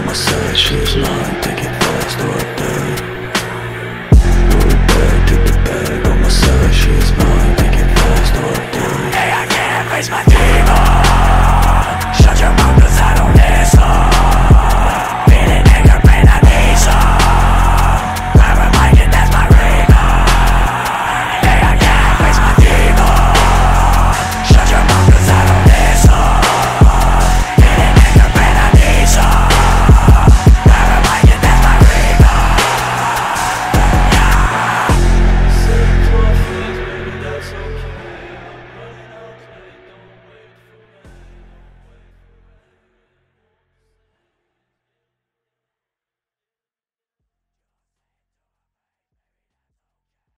my side, she's mine. Take it fast or I die. Throw it back, take the bag on my side, she's mine. Take it fast or I die. Hey, I can't face my